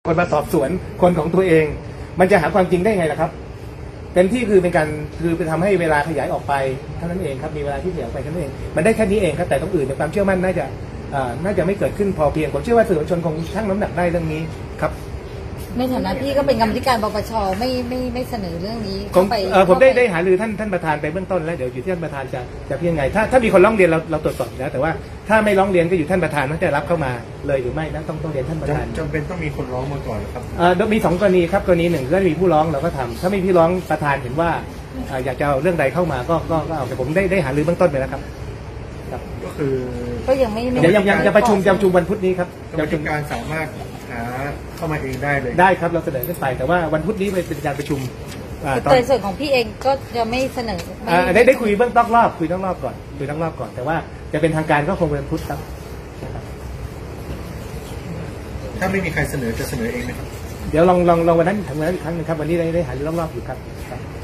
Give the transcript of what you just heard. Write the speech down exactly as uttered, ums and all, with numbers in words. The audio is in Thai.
คนมาสอบสวนคนของตัวเองมันจะหาความจริงได้ไงล่ะครับเต็มที่คือเป็นการคือไปทำให้เวลาขยายออกไปเท่านั้นเองครับมีเวลาที่ขยายออกไปเท่านั้นเองมันได้แค่นี้เองครับแต่ตรงอื่นในความเชื่อมั่นน่าจะน่าจะไม่เกิดขึ้นพอเพียงผมเชื่อว่าสื่อมวลชนคงชั่งน้ำหนักได้เรื่องนี้ครับในฐานะที่ก็เป็นกรรมธิการปปชไม่ไม่ไม่เสนอเรื่องนี้ผมผมได้ได้หารือท่านท่านประธานไปเบื้องต้นแล้วเดี๋ยวอยู่ที่ท่านประธานจะจะพิจารณาถ้าถ้ามีคนร้องเรียนเราเราตรวจสอบแล้วแต่ว่าถ้าไม่ร้องเรียนก็อยู่ท่านประธานว่าจะรับเข้ามาเลยหรือไม่นั้นต้องต้องเรียนท่านประธานจำเป็นต้องมีคนร้องมาก่อนครับเอ่อมีสองกรณีครับกรณีหนึ่งถ้ามีผู้ร้องเราก็ทำถ้าไม่พี่ร้องประธานเห็นว่าอยากจะเอาเรื่องใดเข้ามาก็ก็เอาแต่ผมได้ได้หารือเบื้องต้นไปแล้วครับก็คือก็ยังไม่เดี๋ยวยังยังจะประชุมจะประชุมวันพุธนี้ครับจะประชุมการสามารถหาเข้ามาเองได้เลยได้ครับเราเสนอขึ้นไปแต่ว่าวันพุธนี้เป็นการประชุมในส่วนของพี่เองก็จะไม่เสนอได้ได้คุยเบื้องต้นรอบคุยทั้งรอบก่อนคุยทั้งรอบก่อนแต่ว่าจะเป็นทางการก็คงวันพุธครับถ้าไม่มีใครเสนอจะเสนอเองไหมครับเดี๋ยวลองลองลองวันนั้นถึงวันนั้นอีกครั้งนึงครับวันนี้ได้ได้หารือรอบๆอยู่ครับ